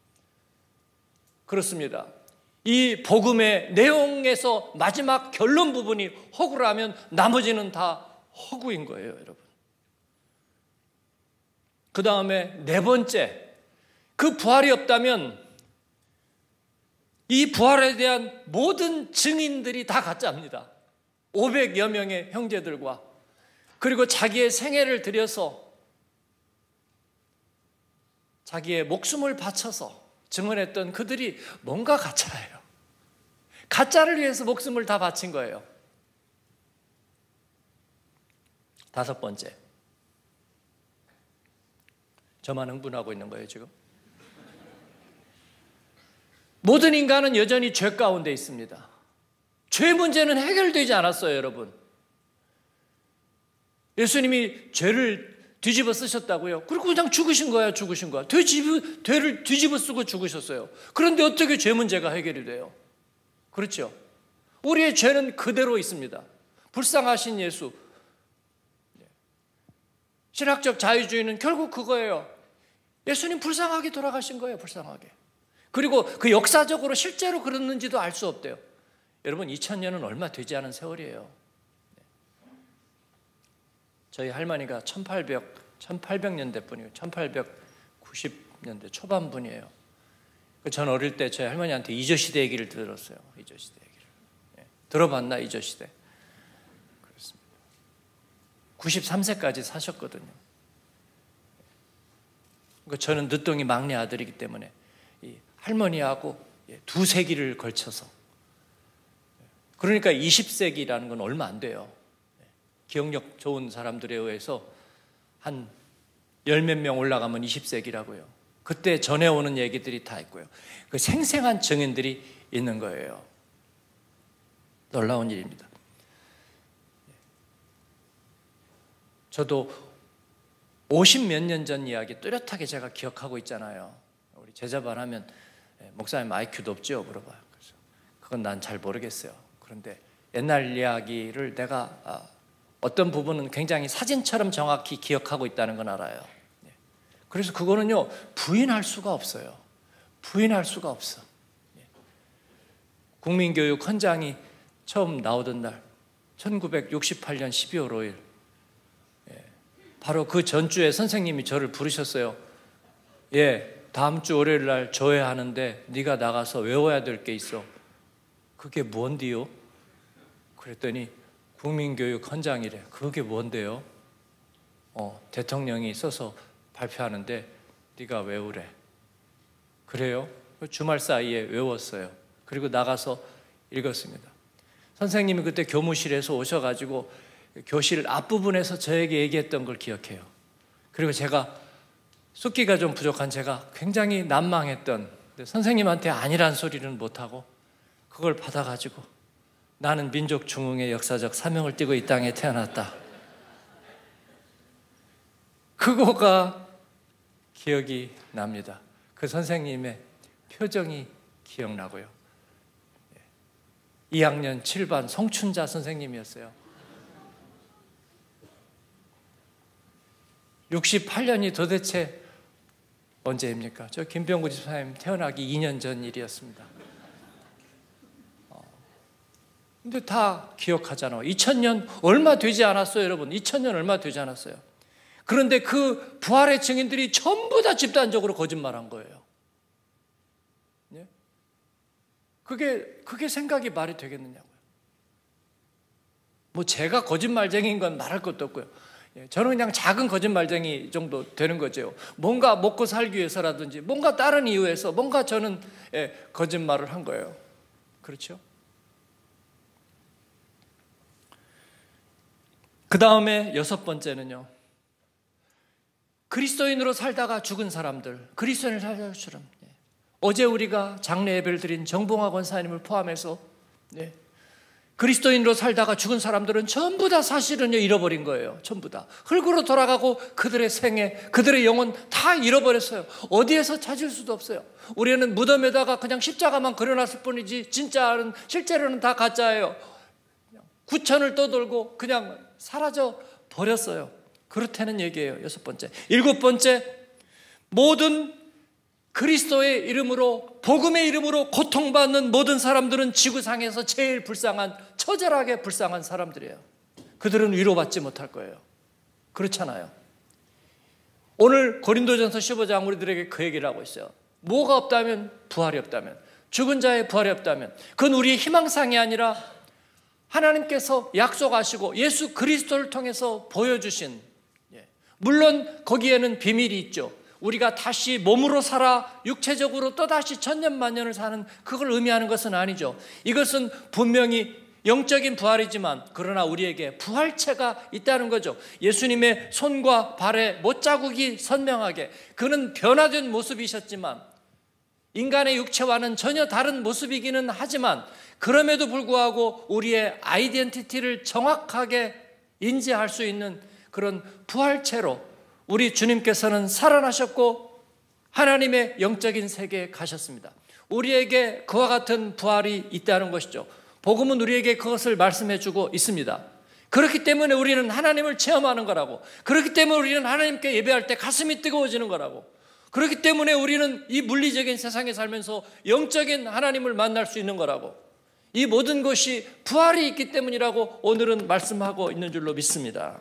그렇습니다. 이 복음의 내용에서 마지막 결론 부분이 허구라면 나머지는 다 허구인 거예요, 여러분. 그 다음에 네 번째, 그 부활이 없다면 이 부활에 대한 모든 증인들이 다 가짜입니다. 오백여 명의 형제들과, 그리고 자기의 생애를 들여서 자기의 목숨을 바쳐서 증언했던 그들이 뭔가 가짜예요. 가짜를 위해서 목숨을 다 바친 거예요. 다섯 번째, 저만 흥분하고 있는 거예요, 지금? 모든 인간은 여전히 죄 가운데 있습니다. 죄 문제는 해결되지 않았어요, 여러분. 예수님이 죄를 뒤집어 쓰셨다고요? 그리고 그냥 죽으신 거야, 죽으신 거야. 뒤집어, 죄를 뒤집어 쓰고 죽으셨어요. 그런데 어떻게 죄 문제가 해결이 돼요? 그렇죠. 우리의 죄는 그대로 있습니다. 불쌍하신 예수. 신학적 자유주의는 결국 그거예요. 예수님 불쌍하게 돌아가신 거예요, 불쌍하게. 그리고 그 역사적으로 실제로 그랬는지도 알 수 없대요. 여러분, 이천 년은 얼마 되지 않은 세월이에요. 저희 할머니가 천팔백, 천팔백 년대 분이에요. 천팔백구십 년대 초반 분이에요. 전 어릴 때 저희 할머니한테 이조시대 얘기를 들었어요. 이조시대 얘기를. 네. 들어봤나, 이조시대? 그렇습니다. 구십삼 세까지 사셨거든요. 그러니까 저는 늦둥이 막내 아들이기 때문에 이 할머니하고 두 세기를 걸쳐서, 그러니까 이십 세기라는 건 얼마 안 돼요. 기억력 좋은 사람들에 의해서 한 열 몇 명 올라가면 이십 세기라고요. 그때 전해오는 얘기들이 다 있고요. 그 생생한 증인들이 있는 거예요. 놀라운 일입니다. 저도 오십 몇 년 전 이야기 뚜렷하게 제가 기억하고 있잖아요. 우리 제자반 하면 목사님 아이큐도 없죠? 물어봐요. 그래서 그건 난 잘 모르겠어요. 그런데 옛날 이야기를 내가 어떤 부분은 굉장히 사진처럼 정확히 기억하고 있다는 건 알아요. 그래서 그거는요, 부인할 수가 없어요. 부인할 수가 없어. 국민교육 헌장이 처음 나오던 날, 천구백육십팔 년 십이월 오일, 예, 바로 그 전주에 선생님이 저를 부르셨어요. 예, 다음 주 월요일 날 조회 하는데 네가 나가서 외워야 될 게 있어. 그게 뭔디요? 그랬더니 국민교육 헌장이래. 그게 뭔데요? 어, 대통령이 써서 발표하는데 네가 외우래. 그래요? 주말 사이에 외웠어요. 그리고 나가서 읽었습니다. 선생님이 그때 교무실에서 오셔가지고 교실 앞부분에서 저에게 얘기했던 걸 기억해요. 그리고 제가 숫기가 좀 부족한 제가 굉장히 난망했던, 선생님한테 아니란 소리는 못하고 그걸 받아가지고 나는 민족 중흥의 역사적 사명을 띠고 이 땅에 태어났다. 그거가 기억이 납니다. 그 선생님의 표정이 기억나고요. 이 학년 칠 반 송춘자 선생님이었어요. 육십팔 년이 도대체 언제입니까? 저 김병구 집사님 태어나기 이 년 전 일이었습니다. 근데 다 기억하잖아요. 이천 년 얼마 되지 않았어요, 여러분. 이천 년 얼마 되지 않았어요. 그런데 그 부활의 증인들이 전부 다 집단적으로 거짓말한 거예요. 네? 그게 그게 생각이 말이 되겠느냐고요. 뭐 제가 거짓말쟁이인 건 말할 것도 없고요. 저는 그냥 작은 거짓말쟁이 정도 되는 거죠. 뭔가 먹고 살기 위해서라든지 뭔가 다른 이유에서 뭔가 저는 거짓말을 한 거예요. 그렇죠? 그 다음에 여섯 번째는요, 그리스도인으로 살다가 죽은 사람들, 그리스도인을 살다가 죽은 사람. 어제 우리가 장례 예배를 드린 정봉학 원사님을 포함해서 네, 그리스도인으로 살다가 죽은 사람들은 전부 다 사실은요 잃어버린 거예요. 전부 다 흙으로 돌아가고 그들의 생애, 그들의 영혼 다 잃어버렸어요. 어디에서 찾을 수도 없어요. 우리는 무덤에다가 그냥 십자가만 그려놨을 뿐이지 진짜는 실제로는 다 가짜예요. 구천을 떠돌고 그냥 사라져 버렸어요. 그렇다는 얘기예요. 여섯 번째. 일곱 번째, 모든 그리스도의 이름으로, 복음의 이름으로 고통받는 모든 사람들은 지구상에서 제일 불쌍한, 처절하게 불쌍한 사람들이에요. 그들은 위로받지 못할 거예요. 그렇잖아요. 오늘 고린도전서 십오 장 우리들에게 그 얘기를 하고 있어요. 뭐가 없다면, 부활이 없다면, 죽은 자의 부활이 없다면, 그건 우리의 희망상이 아니라 하나님께서 약속하시고 예수 그리스도를 통해서 보여주신, 물론 거기에는 비밀이 있죠. 우리가 다시 몸으로 살아 육체적으로 또다시 천년만년을 사는, 그걸 의미하는 것은 아니죠. 이것은 분명히 영적인 부활이지만 그러나 우리에게 부활체가 있다는 거죠. 예수님의 손과 발에 못자국이 선명하게, 그는 변화된 모습이셨지만 인간의 육체와는 전혀 다른 모습이기는 하지만 그럼에도 불구하고 우리의 아이덴티티를 정확하게 인지할 수 있는 그런 부활체로 우리 주님께서는 살아나셨고 하나님의 영적인 세계에 가셨습니다. 우리에게 그와 같은 부활이 있다는 것이죠. 복음은 우리에게 그것을 말씀해 주고 있습니다. 그렇기 때문에 우리는 하나님을 체험하는 거라고, 그렇기 때문에 우리는 하나님께 예배할 때 가슴이 뜨거워지는 거라고, 그렇기 때문에 우리는 이 물리적인 세상에 살면서 영적인 하나님을 만날 수 있는 거라고, 이 모든 것이 부활이 있기 때문이라고 오늘은 말씀하고 있는 줄로 믿습니다.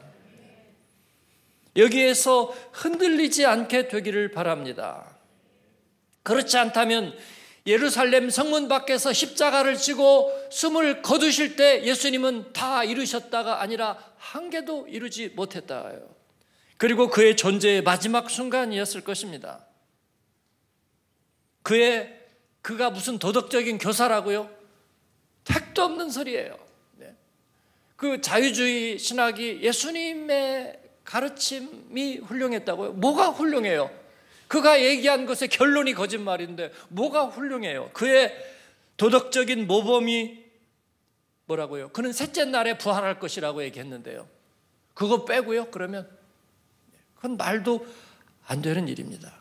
여기에서 흔들리지 않게 되기를 바랍니다. 그렇지 않다면 예루살렘 성문 밖에서 십자가를 지고 숨을 거두실 때 예수님은 다 이루셨다가 아니라 한 개도 이루지 못했다요. 그리고 그의 존재의 마지막 순간이었을 것입니다. 그의 그가 무슨 도덕적인 교사라고요? 택도 없는 소리예요. 그 자유주의 신학이 예수님의 가르침이 훌륭했다고요? 뭐가 훌륭해요? 그가 얘기한 것의 결론이 거짓말인데 뭐가 훌륭해요? 그의 도덕적인 모범이 뭐라고요? 그는 셋째 날에 부활할 것이라고 얘기했는데요. 그거 빼고요? 그러면 그건 말도 안 되는 일입니다.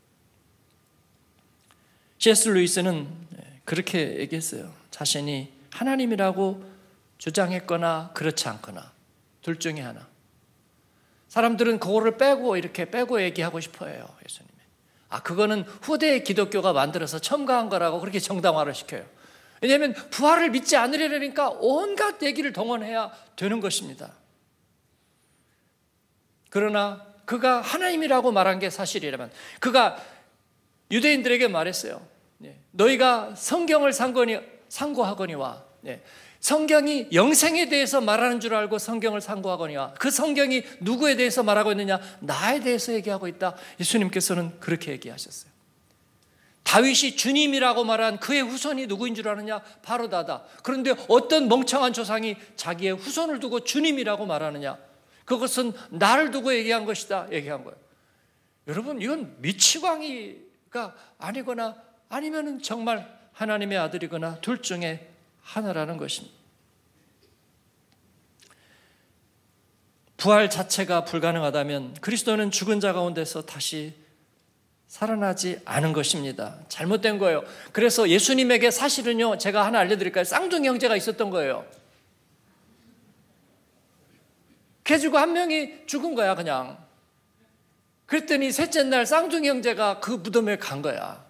씨에스 루이스는 그렇게 얘기했어요. 자신이 하나님이라고 주장했거나 그렇지 않거나 둘 중에 하나. 사람들은 그거를 빼고 이렇게 빼고 얘기하고 싶어해요. 예수님이. 아, 그거는 후대의 기독교가 만들어서 첨가한 거라고 그렇게 정당화를 시켜요. 왜냐하면 부활을 믿지 않으려니까 온갖 얘기를 동원해야 되는 것입니다. 그러나 그가 하나님이라고 말한 게 사실이라면, 그가 유대인들에게 말했어요. 너희가 성경을 상고니, 상고하거니와, 성경이 영생에 대해서 말하는 줄 알고 성경을 상고하거니와, 그 성경이 누구에 대해서 말하고 있느냐? 나에 대해서 얘기하고 있다. 예수님께서는 그렇게 얘기하셨어요. 다윗이 주님이라고 말한 그의 후손이 누구인 줄 아느냐? 바로 나다. 그런데 어떤 멍청한 조상이 자기의 후손을 두고 주님이라고 말하느냐? 그것은 나를 두고 얘기한 것이다. 얘기한 거예요. 여러분, 이건 미치광이가 아니거나 아니면 정말 하나님의 아들이거나 둘 중에 하나라는 것입니다. 부활 자체가 불가능하다면 그리스도는 죽은 자 가운데서 다시 살아나지 않은 것입니다. 잘못된 거예요. 그래서 예수님에게 사실은요, 제가 하나 알려드릴까요? 쌍둥이 형제가 있었던 거예요. 그래가지고 한 명이 죽은 거야, 그냥. 그랬더니 셋째 날 쌍둥이 형제가 그 무덤에 간 거야.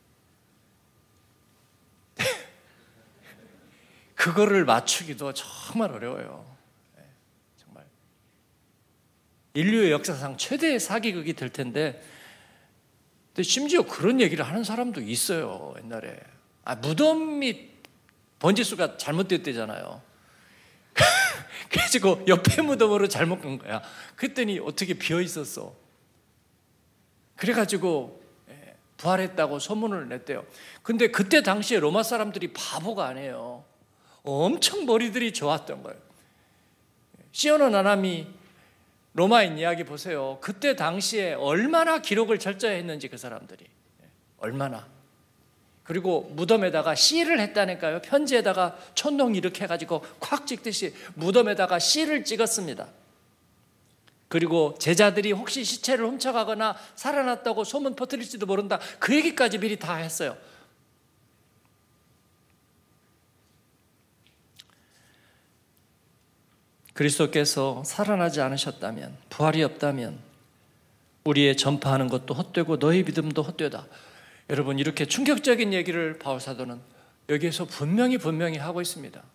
그거를 맞추기도 정말 어려워요. 정말 인류의 역사상 최대의 사기극이 될 텐데, 근데 심지어 그런 얘기를 하는 사람도 있어요. 옛날에 아, 무덤이 번지수가 잘못됐대잖아요. 그래가지고 옆에 무덤으로 잘못 간 거야. 그랬더니 어떻게 비어 있었어. 그래가지고 부활했다고 소문을 냈대요. 근데 그때 당시에 로마 사람들이 바보가 아니에요. 엄청 머리들이 좋았던 거예요. 시오노 나나미 로마인 이야기 보세요. 그때 당시에 얼마나 기록을 철저히 했는지, 그 사람들이 얼마나. 그리고 무덤에다가 씨를 했다니까요. 편지에다가 촌농 이렇게 해가지고 콱 찍듯이 무덤에다가 씨를 찍었습니다. 그리고 제자들이 혹시 시체를 훔쳐가거나 살아났다고 소문 퍼뜨릴지도 모른다, 그 얘기까지 미리 다 했어요. 그리스도께서 살아나지 않으셨다면, 부활이 없다면 우리의 전파하는 것도 헛되고 너희 믿음도 헛되다. 여러분, 이렇게 충격적인 얘기를 바울 사도는 여기에서 분명히 분명히 하고 있습니다.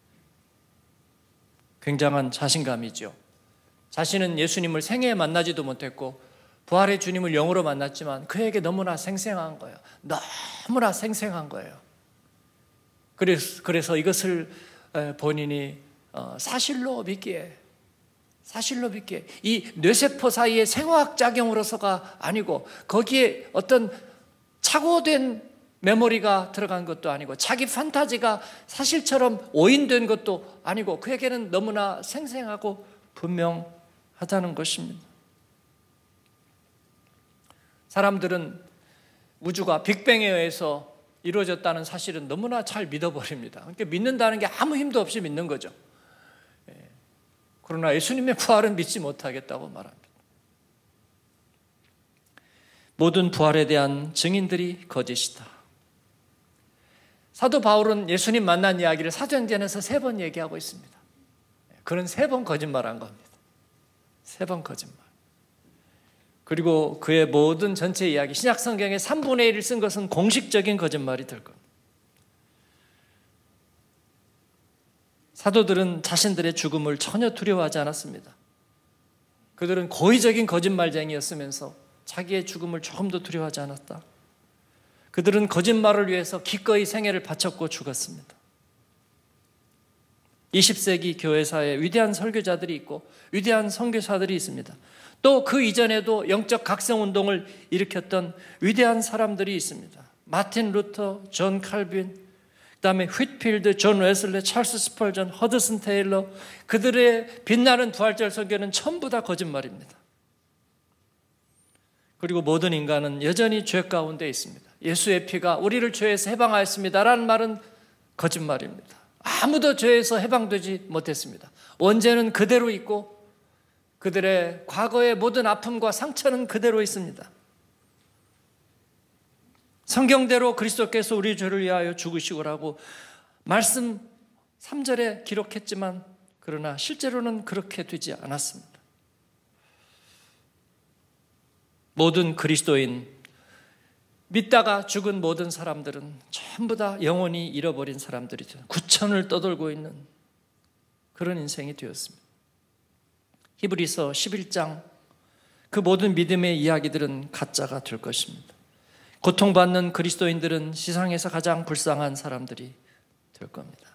굉장한 자신감이죠. 자신은 예수님을 생애에 만나지도 못했고 부활의 주님을 영으로 만났지만 그에게 너무나 생생한 거예요. 너무나 생생한 거예요. 그래서, 그래서 이것을 본인이 사실로 믿기에, 사실로 믿기에, 이 뇌세포 사이의 생화학작용으로서가 아니고 거기에 어떤 착오된 메모리가 들어간 것도 아니고 자기 판타지가 사실처럼 오인된 것도 아니고 그에게는 너무나 생생하고 분명하다는 것입니다. 사람들은 우주가 빅뱅에 의해서 이루어졌다는 사실은 너무나 잘 믿어버립니다. 그러니까 믿는다는 게 아무 힘도 없이 믿는 거죠. 그러나 예수님의 부활은 믿지 못하겠다고 말합니다. 모든 부활에 대한 증인들이 거짓이다. 사도 바울은 예수님 만난 이야기를 사도행전에서 세 번 얘기하고 있습니다. 그는 세 번 거짓말한 겁니다. 세 번 거짓말. 그리고 그의 모든 전체 이야기, 신약 성경의 삼분의 일을 쓴 것은 공식적인 거짓말이 될 겁니다. 사도들은 자신들의 죽음을 전혀 두려워하지 않았습니다. 그들은 고의적인 거짓말쟁이였으면서 자기의 죽음을 조금도 두려워하지 않았다. 그들은 거짓말을 위해서 기꺼이 생애를 바쳤고 죽었습니다. 이십 세기 교회사에 위대한 설교자들이 있고 위대한 선교사들이 있습니다. 또 그 이전에도 영적 각성운동을 일으켰던 위대한 사람들이 있습니다. 마틴 루터, 존 칼빈, 그 다음에 휘트필드, 존 웨슬리, 찰스 스펄전, 허드슨 테일러, 그들의 빛나는 부활절 설교는 전부 다 거짓말입니다. 그리고 모든 인간은 여전히 죄 가운데 있습니다. 예수의 피가 우리를 죄에서 해방하였습니다라는 말은 거짓말입니다. 아무도 죄에서 해방되지 못했습니다. 원죄는 그대로 있고 그들의 과거의 모든 아픔과 상처는 그대로 있습니다. 성경대로 그리스도께서 우리 죄를 위하여 죽으시고라고 말씀 삼 절에 기록했지만 그러나 실제로는 그렇게 되지 않았습니다. 모든 그리스도인, 믿다가 죽은 모든 사람들은 전부 다 영원히 잃어버린 사람들이죠. 구천을 떠돌고 있는 그런 인생이 되었습니다. 히브리서 십일 장 그 모든 믿음의 이야기들은 가짜가 될 것입니다. 고통받는 그리스도인들은 세상에서 가장 불쌍한 사람들이 될 겁니다.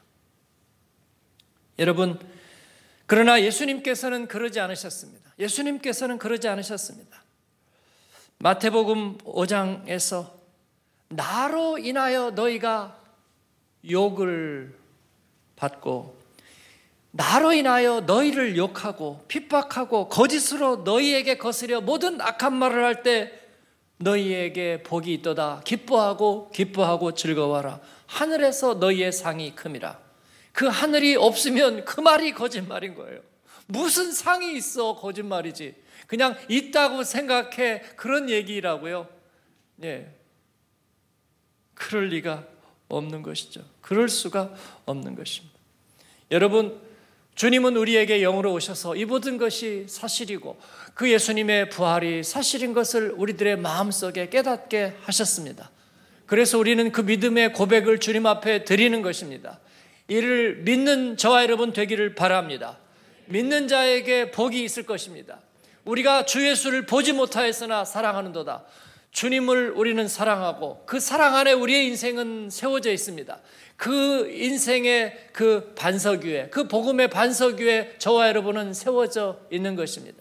여러분, 그러나 예수님께서는 그러지 않으셨습니다. 예수님께서는 그러지 않으셨습니다. 마태복음 오 장에서 나로 인하여 너희가 욕을 받고 나로 인하여 너희를 욕하고 핍박하고 거짓으로 너희에게 거스려 모든 악한 말을 할 때 너희에게 복이 있도다. 기뻐하고 기뻐하고 즐거워하라. 하늘에서 너희의 상이 큼이라. 그 하늘이 없으면 그 말이 거짓말인 거예요. 무슨 상이 있어? 거짓말이지. 그냥 있다고 생각해. 그런 얘기라고요. 예. 그럴 리가 없는 것이죠. 그럴 수가 없는 것입니다. 여러분, 주님은 우리에게 영으로 오셔서 이 모든 것이 사실이고 그 예수님의 부활이 사실인 것을 우리들의 마음속에 깨닫게 하셨습니다. 그래서 우리는 그 믿음의 고백을 주님 앞에 드리는 것입니다. 이를 믿는 저와 여러분 되기를 바랍니다. 믿는 자에게 복이 있을 것입니다. 우리가 주 예수를 보지 못하였으나 사랑하는도다. 주님을 우리는 사랑하고 그 사랑 안에 우리의 인생은 세워져 있습니다. 그 인생의 그 반석 위에, 그 복음의 반석 위에 저와 여러분은 세워져 있는 것입니다.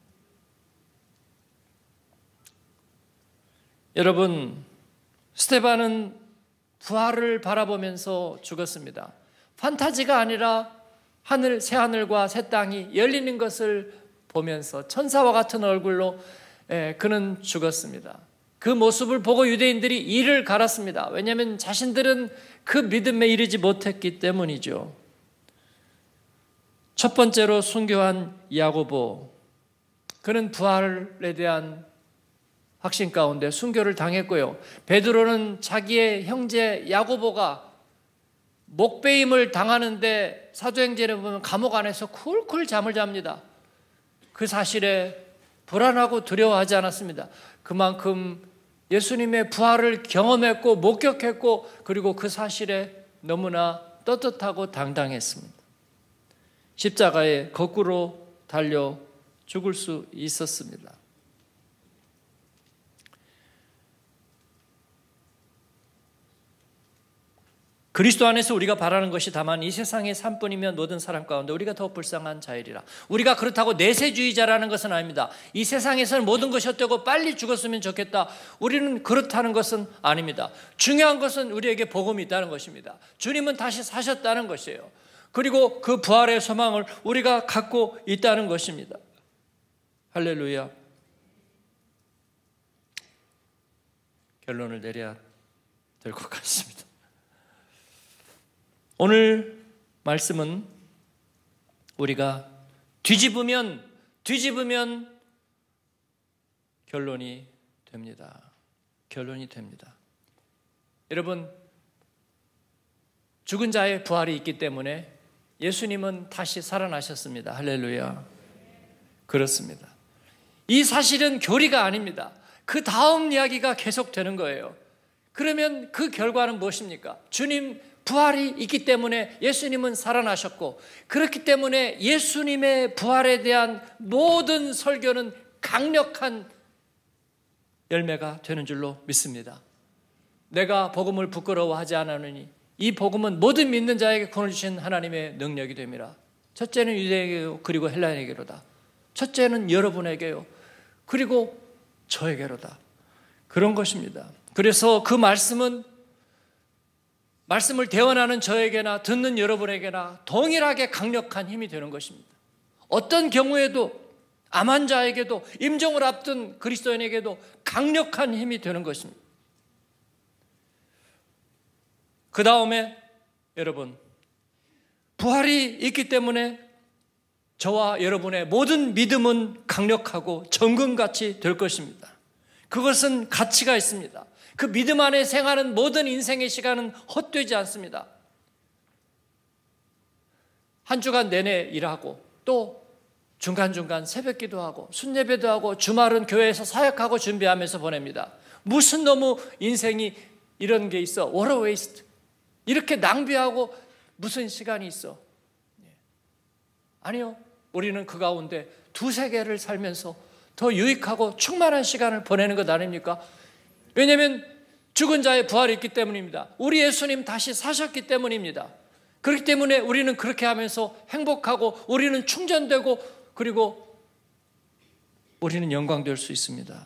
여러분, 스데반은 부활을 바라보면서 죽었습니다. 판타지가 아니라 하늘, 새하늘과 새 땅이 열리는 것을 보면서 천사와 같은 얼굴로 예, 그는 죽었습니다. 그 모습을 보고 유대인들이 이를 갈았습니다. 왜냐하면 자신들은 그 믿음에 이르지 못했기 때문이죠. 첫 번째로 순교한 야고보, 그는 부활에 대한 확신 가운데 순교를 당했고요. 베드로는 자기의 형제 야고보가 목베임을 당하는데 사도행전에 보면 감옥 안에서 쿨쿨 잠을 잡니다. 그 사실에 불안하고 두려워하지 않았습니다. 그만큼 예수님의 부활을 경험했고 목격했고 그리고 그 사실에 너무나 떳떳하고 당당했습니다. 십자가에 거꾸로 달려 죽을 수 있었습니다. 그리스도 안에서 우리가 바라는 것이 다만 이 세상의 삶뿐이면 모든 사람 가운데 우리가 더 불쌍한 자이리라. 우리가 그렇다고 내세주의자라는 것은 아닙니다. 이 세상에서는 모든 것이 어때고 빨리 죽었으면 좋겠다. 우리는 그렇다는 것은 아닙니다. 중요한 것은 우리에게 복음이 있다는 것입니다. 주님은 다시 사셨다는 것이에요. 그리고 그 부활의 소망을 우리가 갖고 있다는 것입니다. 할렐루야. 결론을 내려야 될 것 같습니다. 오늘 말씀은 우리가 뒤집으면 뒤집으면 결론이 됩니다. 결론이 됩니다. 여러분, 죽은 자의 부활이 있기 때문에 예수님은 다시 살아나셨습니다. 할렐루야. 그렇습니다. 이 사실은 교리가 아닙니다. 그 다음 이야기가 계속되는 거예요. 그러면 그 결과는 무엇입니까? 주님 부활이 있기 때문에 예수님은 살아나셨고, 그렇기 때문에 예수님의 부활에 대한 모든 설교는 강력한 열매가 되는 줄로 믿습니다. 내가 복음을 부끄러워하지 않으니 이 복음은 모든 믿는 자에게 구원을 주신 하나님의 능력이 됨이라. 첫째는 유대에게요, 그리고 헬라인에게로다. 첫째는 여러분에게요, 그리고 저에게로다. 그런 것입니다. 그래서 그 말씀은 말씀을 대언하는 저에게나 듣는 여러분에게나 동일하게 강력한 힘이 되는 것입니다. 어떤 경우에도, 암한 자에게도, 임종을 앞둔 그리스도인에게도 강력한 힘이 되는 것입니다. 그 다음에 여러분, 부활이 있기 때문에 저와 여러분의 모든 믿음은 강력하고 정금같이 될 것입니다. 그것은 가치가 있습니다. 그 믿음 안에 생하는 모든 인생의 시간은 헛되지 않습니다. 한 주간 내내 일하고 또 중간중간 새벽 기도하고 순예배도 하고 주말은 교회에서 사역하고 준비하면서 보냅니다. 무슨 너무 인생이 이런 게 있어. What a waste. 이렇게 낭비하고 무슨 시간이 있어. 아니요. 우리는 그 가운데 두세 개를 살면서 더 유익하고 충만한 시간을 보내는 것 아닙니까? 왜냐하면 죽은 자의 부활이 있기 때문입니다. 우리 예수님 다시 사셨기 때문입니다. 그렇기 때문에 우리는 그렇게 하면서 행복하고 우리는 충전되고 그리고 우리는 영광될 수 있습니다.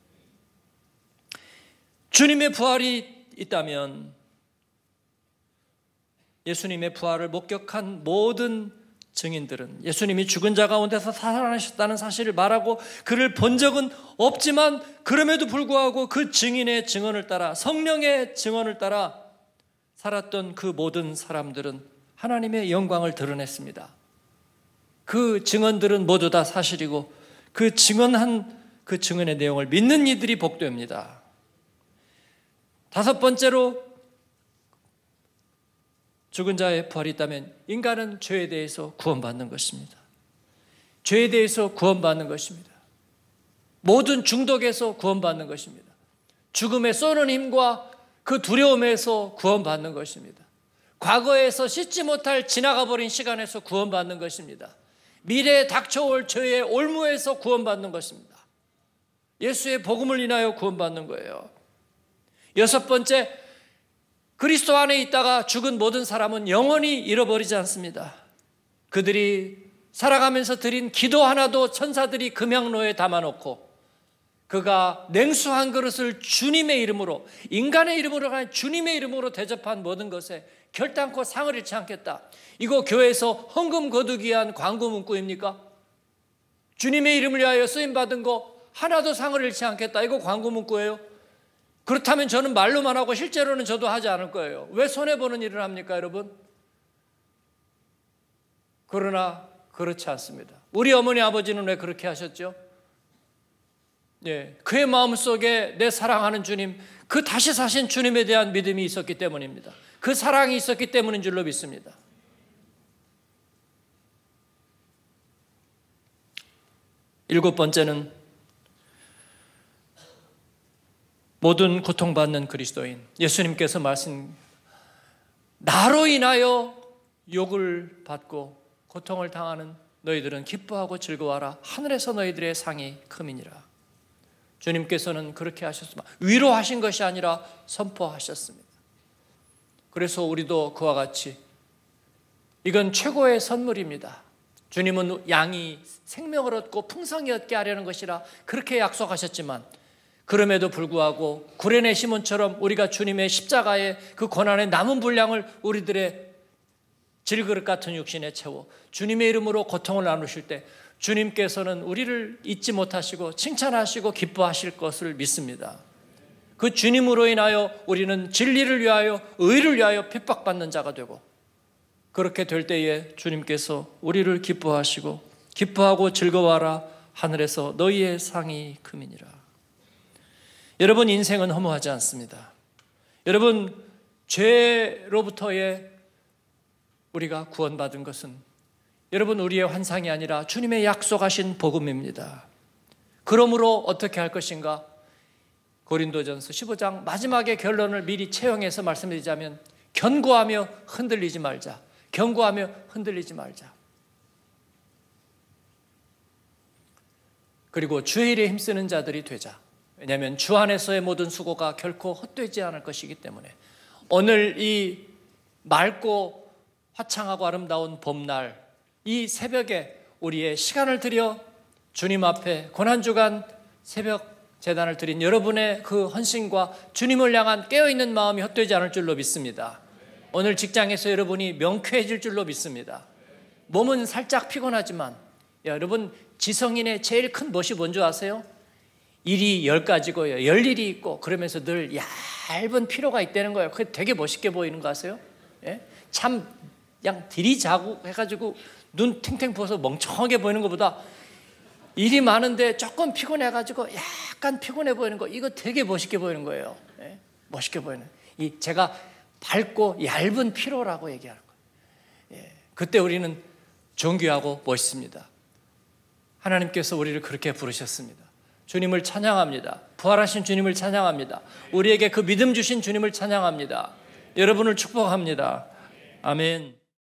주님의 부활이 있다면 예수님의 부활을 목격한 모든 증인들은 예수님이 죽은 자 가운데서 살아나셨다는 사실을 말하고 그를 본 적은 없지만 그럼에도 불구하고 그 증인의 증언을 따라 성령의 증언을 따라 살았던 그 모든 사람들은 하나님의 영광을 드러냈습니다. 그 증언들은 모두 다 사실이고 그 증언한 그 증언의 내용을 믿는 이들이 복됩니다. 다섯 번째로 죽은 자의 부활이 있다면 인간은 죄에 대해서 구원받는 것입니다. 죄에 대해서 구원받는 것입니다. 모든 중독에서 구원받는 것입니다. 죽음에 쏘는 힘과 그 두려움에서 구원받는 것입니다. 과거에서 씻지 못할 지나가 버린 시간에서 구원받는 것입니다. 미래에 닥쳐올 죄의 올무에서 구원받는 것입니다. 예수의 복음을 인하여 구원받는 거예요. 여섯 번째, 그리스도 안에 있다가 죽은 모든 사람은 영원히 잃어버리지 않습니다. 그들이 살아가면서 드린 기도 하나도 천사들이 금양로에 담아놓고 그가 냉수 한 그릇을 주님의 이름으로, 인간의 이름으로 아니라 주님의 이름으로 대접한 모든 것에 결단코 상을 잃지 않겠다. 이거 교회에서 헌금 거두기 위한 광고 문구입니까? 주님의 이름을 위하여 쓰임받은 거 하나도 상을 잃지 않겠다. 이거 광고 문구예요? 그렇다면 저는 말로만 하고 실제로는 저도 하지 않을 거예요. 왜 손해보는 일을 합니까, 여러분? 그러나 그렇지 않습니다. 우리 어머니 아버지는 왜 그렇게 하셨죠? 예, 그의 마음속에 내 사랑하는 주님, 그 다시 사신 주님에 대한 믿음이 있었기 때문입니다. 그 사랑이 있었기 때문인 줄로 믿습니다. 일곱 번째는 모든 고통받는 그리스도인, 예수님께서 말씀, 나로 인하여 욕을 받고 고통을 당하는 너희들은 기뻐하고 즐거워하라. 하늘에서 너희들의 상이 큼이니라. 주님께서는 그렇게 하셨습니다. 위로하신 것이 아니라 선포하셨습니다. 그래서 우리도 그와 같이 이건 최고의 선물입니다. 주님은 양이 생명을 얻고 풍성히 얻게 하려는 것이라 그렇게 약속하셨지만 그럼에도 불구하고 구레네 시몬처럼 우리가 주님의 십자가의 그 고난의 남은 분량을 우리들의 질그릇 같은 육신에 채워 주님의 이름으로 고통을 나누실 때 주님께서는 우리를 잊지 못하시고 칭찬하시고 기뻐하실 것을 믿습니다. 그 주님으로 인하여 우리는 진리를 위하여 의를 위하여 핍박받는 자가 되고 그렇게 될 때에 주님께서 우리를 기뻐하시고 기뻐하고 즐거워하라. 하늘에서 너희의 상이 큼이니라. 여러분, 인생은 허무하지 않습니다. 여러분, 죄로부터의 우리가 구원받은 것은 여러분 우리의 환상이 아니라 주님의 약속하신 복음입니다. 그러므로 어떻게 할 것인가? 고린도전서 십오 장 마지막의 결론을 미리 채용해서 말씀드리자면 견고하며 흔들리지 말자. 견고하며 흔들리지 말자. 그리고 주의 일에 힘쓰는 자들이 되자. 왜냐하면 주 안에서의 모든 수고가 결코 헛되지 않을 것이기 때문에 오늘 이 맑고 화창하고 아름다운 봄날 이 새벽에 우리의 시간을 들여 주님 앞에 고난주간 새벽 제단을 드린 여러분의 그 헌신과 주님을 향한 깨어있는 마음이 헛되지 않을 줄로 믿습니다. 오늘 직장에서 여러분이 명쾌해질 줄로 믿습니다. 몸은 살짝 피곤하지만 여러분, 지성인의 제일 큰 멋이 뭔지 아세요? 일이 열 가지고요, 열 일이 있고 그러면서 늘 얇은 피로가 있다는 거예요. 그게 되게 멋있게 보이는 거 아세요? 예? 참 그냥 들이자고 해가지고 눈 탱탱 부어서 멍청하게 보이는 것보다 일이 많은데 조금 피곤해가지고 약간 피곤해 보이는 거, 이거 되게 멋있게 보이는 거예요. 예? 멋있게 보이는. 이 제가 밝고 얇은 피로라고 얘기하는 거예요. 예. 그때 우리는 존귀하고 멋있습니다. 하나님께서 우리를 그렇게 부르셨습니다. 주님을 찬양합니다. 부활하신 주님을 찬양합니다. 우리에게 그 믿음 주신 주님을 찬양합니다. 여러분을 축복합니다. 아멘.